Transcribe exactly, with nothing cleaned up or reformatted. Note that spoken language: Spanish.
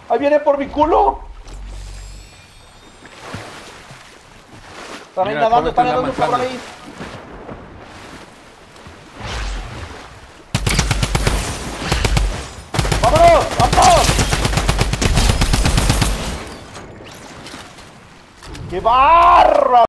Ahí viene por mi culo. Están ahí Mira, nadando, están cómete la nadando por manzana. ahí. ¡Vámonos! ¡Vámonos! ¡Qué barra!